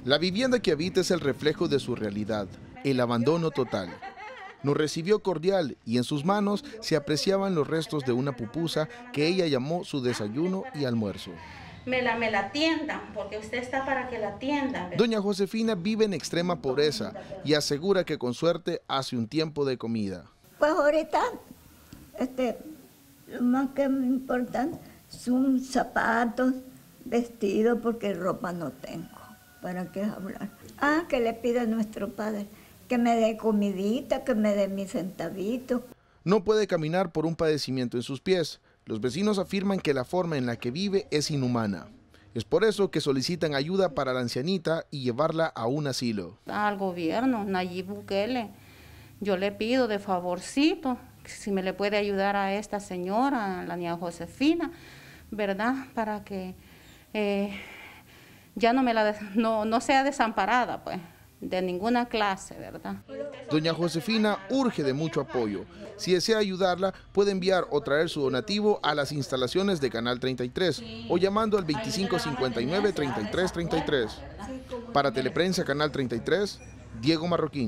La vivienda que habita es el reflejo de su realidad, el abandono total. Nos recibió cordial y en sus manos se apreciaban los restos de una pupusa que ella llamó su desayuno y almuerzo. Me la atiendan, porque usted está para que la atiendan. Doña Josefina vive en extrema pobreza y asegura que con suerte hace un tiempo de comida. Pues ahorita, lo más que me importa son zapatos, vestidos, porque ropa no tengo. ¿Para qué hablar? Que le pida a nuestro Padre que me dé comidita, que me dé mis centavitos. No puede caminar por un padecimiento en sus pies. Los vecinos afirman que la forma en la que vive es inhumana. Es por eso que solicitan ayuda para la ancianita y llevarla a un asilo. Al gobierno, Nayib Bukele, yo le pido de favorcito, si me le puede ayudar a esta señora, la niña Josefina, ¿verdad? Para que ya no sea desamparada, pues, de ninguna clase, ¿verdad? Doña Josefina urge de mucho apoyo. Si desea ayudarla, puede enviar o traer su donativo a las instalaciones de Canal 33 o llamando al 2559-3333. Para Teleprensa Canal 33, Diego Marroquín.